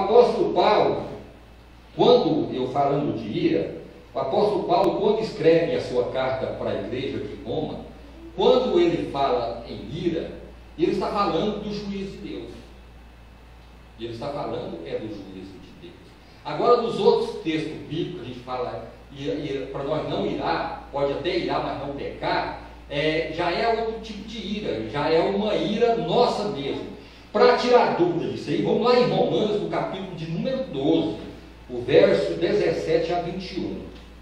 apóstolo Paulo, quando eu falando de ira, o apóstolo Paulo, quando escreve a sua carta para a igreja de Roma, quando ele fala em ira, ele está falando do juízo de Deus. Ele está falando do juízo de Deus. Agora, nos outros textos bíblicos, a gente fala, para nós não irar, pode até irar, mas não pecar, já é outro tipo de ira, já é uma ira nossa mesmo. Para tirar dúvida disso aí, vamos lá em Romanos, no capítulo de número 12, o verso 17 a 21.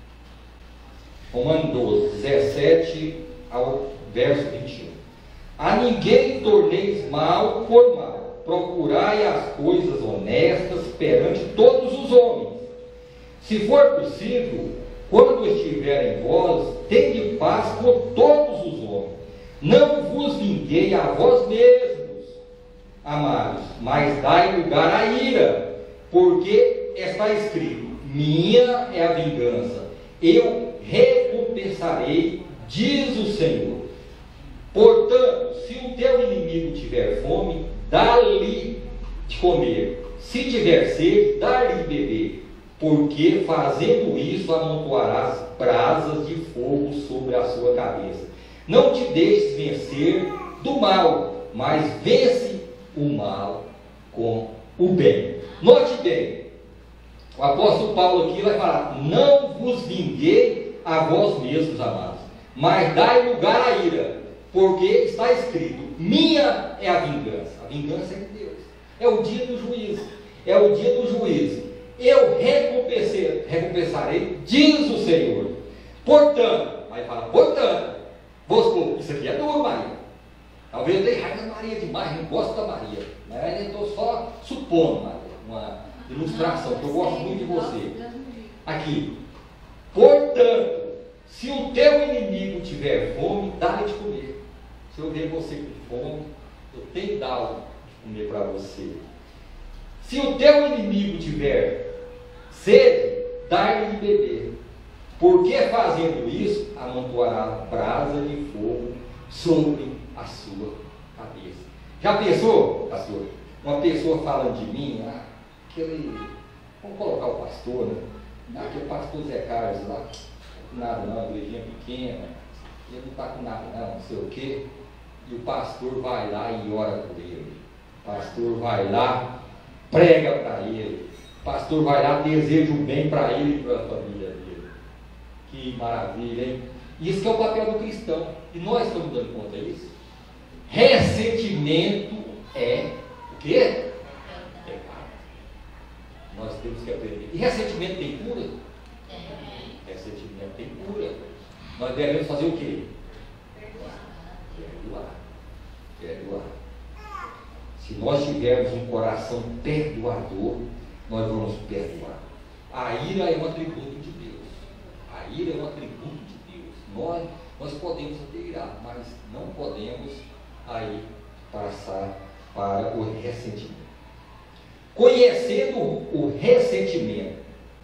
Romanos 12, 17 ao verso 21. A ninguém torneis mal por mal, procurai as coisas honestas perante todos os homens. Se for possível, quando estiver em vós, tende paz com todos os homens. Não vos vinguei a vós mesmos, amados, mas dai lugar à ira, porque está escrito: minha é a vingança, eu recompensarei, diz o Senhor. Portanto, se o teu inimigo tiver fome, dá-lhe de comer, se tiver sede, dá-lhe de beber, porque fazendo isso amontoarás brasas de fogo sobre a sua cabeça. Não te deixes vencer do mal, mas vence o mal com o bem. Note bem, o apóstolo Paulo aqui vai falar: não vos vinguei a vós mesmos, amados, mas dai lugar à ira, porque está escrito: minha é a vingança. A vingança é de Deus, é o dia do juízo, é o dia do juízo. Eu recompensarei, diz o Senhor. Portanto, aí fala, portanto, isso aqui é duro, Maria. Talvez eu tenha raiva da Maria demais, não gosto da Maria, mas eu estou só supondo, Maria, uma ilustração, que eu gosto muito de você. Aqui, portanto, se o teu inimigo tiver fome, dá-lhe de comer. Se eu ver você com fome, eu tenho que dar algo de comer para você. Se o teu inimigo tiver sede, dá-lhe de beber, porque fazendo isso, amontoará brasa de fogo sobre a sua cabeça. Já pensou, pastor? Uma pessoa falando de mim, vamos colocar o pastor, né? Aquele pastor Zé Carlos lá, não tá com nada não, igrejinha pequena, ele não está com nada não, não sei o quê, e o pastor vai lá e ora por ele, o pastor vai lá, prega para ele, o pastor vai lá, deseja o bem para ele e para a família dele. Que maravilha, hein? Isso que é o papel do cristão, e nós estamos dando conta disso. Ressentimento é o quê? Pecado. Nós temos que aprender. E ressentimento tem cura? Ressentimento tem cura. Nós devemos fazer o quê? Perdoar. Se nós tivermos um coração perdoador, nós vamos perdoar. A ira é um atributo de Deus. A ira é um atributo de Deus. Nós podemos até irar, mas não podemos aí passar para o ressentimento. Conhecendo o ressentimento.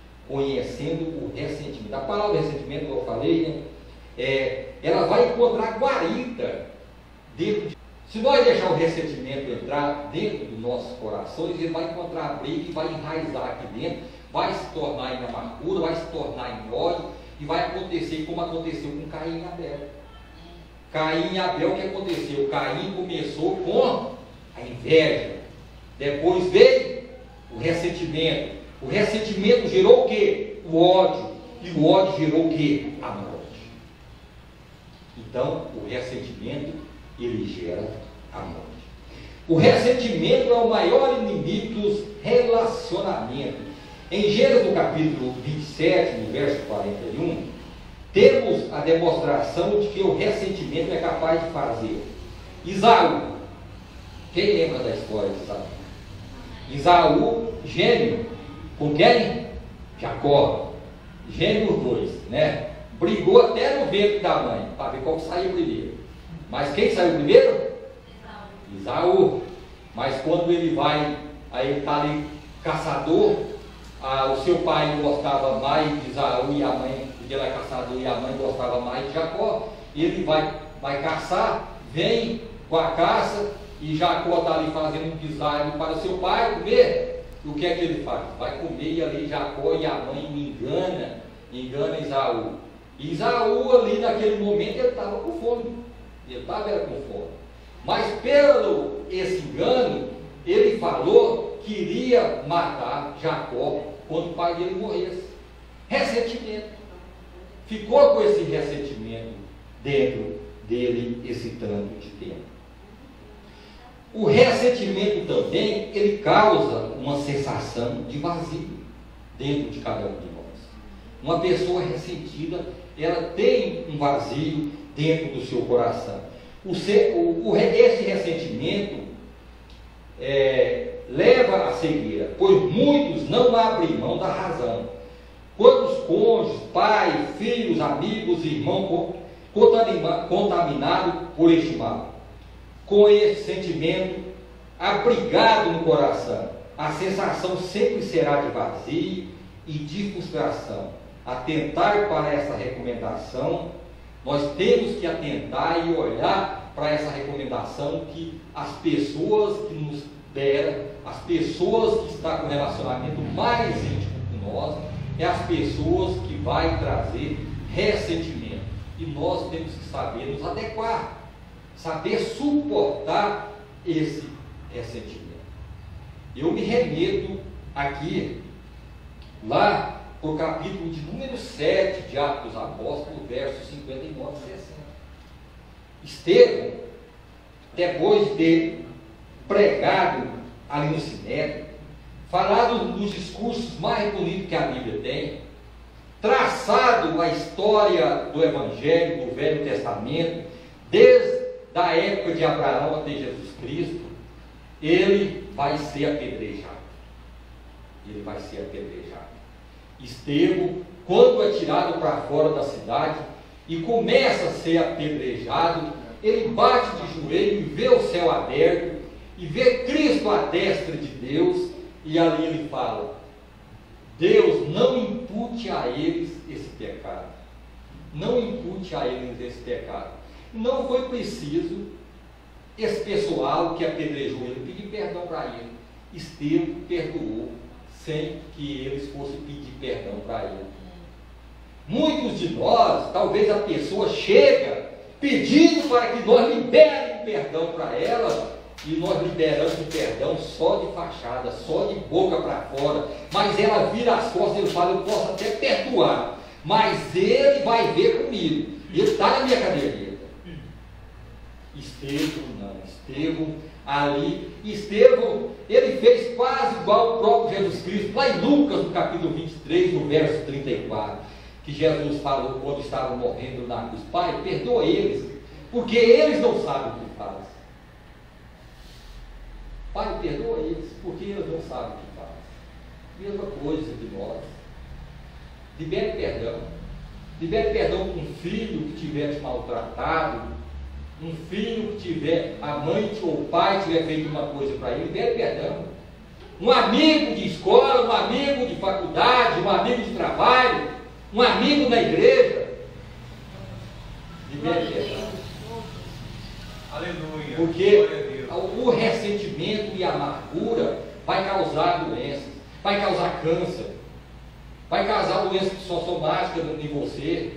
A palavra ressentimento, como eu falei, ela vai encontrar guarida dentro de. Se nós deixar o ressentimento entrar dentro dos nossos corações, ele vai encontrar briga e vai enraizar aqui dentro, vai se tornar em amargura, vai se tornar em ódio, e vai acontecer como aconteceu com Caim e Abel. Caim e Abel, o que aconteceu? Caim começou com a inveja, depois veio o ressentimento. O ressentimento gerou o quê? O ódio, e o ódio gerou o quê? A morte. Então, o ressentimento, ele gera a morte. O ressentimento é o maior inimigo dos relacionamentos. Em Gênesis, no capítulo 27, no verso 41, temos a demonstração de que o ressentimento é capaz de fazer. Isaú, quem lembra da história de Isaú? Isaú, gêmeo, com quem? Jacó, gêmeo os dois, né? Brigou até no ventre da mãe, para ver qual saía primeiro. Mas quem saiu primeiro? Isaú. Mas quando ele vai, aí ele está ali, caçador, o seu pai gostava mais de Isaú e a mãe, porque ele é caçador e a mãe gostava mais de Jacó. Ele vai caçar, vem com a caça, e Jacó está ali fazendo um guisado para o seu pai comer. o que é que ele faz? Vai comer, e ali Jacó e a mãe o engana Esaú. E Esaú ali naquele momento ele estava com fome, ele estava com fome. Mas pelo esse engano, ele falou que iria matar Jacó quando o pai dele morresse. Ressentimento. Ficou com esse ressentimento dentro dele esse tanto de tempo. O ressentimento também, ele causa uma sensação de vazio dentro de cada um de nós. Uma pessoa ressentida, ela tem um vazio dentro do seu coração. Esse ressentimento leva à cegueira, pois muitos não abrem mão da razão. Quantos cônjuges, pais, filhos, amigos, irmãos contaminados por este mal? Com esse sentimento abrigado no coração, a sensação sempre será de vazio e de frustração. Atentar para essa recomendação, nós temos que atentar e olhar para essa recomendação que as pessoas que nos deram, as pessoas que estão com relacionamento mais íntimo com nós, é as pessoas que vai trazer ressentimento. E nós temos que saber nos adequar, saber suportar esse ressentimento. Eu me remeto aqui, lá para o capítulo de número 7 de Atos dos Apóstolos, versos 59 e 60. Estevão, depois de pregado ali no Sinédrio, falado nos discursos mais bonitos que a Bíblia tem, traçado a história do Evangelho, do Velho Testamento, desde a época de Abraão até Jesus Cristo, ele vai ser apedrejado. Ele vai ser apedrejado. Estevão, quando é tirado para fora da cidade e começa a ser apedrejado, ele bate de joelho e vê o céu aberto e vê Cristo à destra de Deus, e ali ele fala: Deus, não impute a eles esse pecado. Não impute a eles esse pecado. Não foi preciso esse pessoal que apedrejou ele pedir perdão para ele. Estevão perdoou sem que eles fossem pedir perdão para ele. Muitos de nós, talvez a pessoa chega pedindo para que nós liberemos perdão para ela, e nós liberamos o perdão só de fachada, só de boca para fora, mas ela vira as costas e ele fala: eu posso até perdoar, mas ele vai ver comigo, ele está na minha caderneta. Estevão não, Estevão, ele fez quase igual o próprio Jesus Cristo, lá em Lucas, no capítulo 23, no verso 34, que Jesus falou quando estava morrendo na cruz: Pai, perdoa eles, porque eles não sabem o que fazem. Pai, perdoa eles, porque eles não sabem o que fazem. Mesma coisa de nós. Libere perdão. Libere perdão com um filho que tiver te maltratado, um filho que tiver, a mãe ou o pai tiver feito uma coisa para ele, libere perdão. Um amigo de escola, um amigo de faculdade, um amigo de trabalho, um amigo na igreja, libere perdão. Aleluia. Porque o ressentimento e a amargura vai causar doenças, vai causar câncer, vai causar doenças psicossomáticas em você,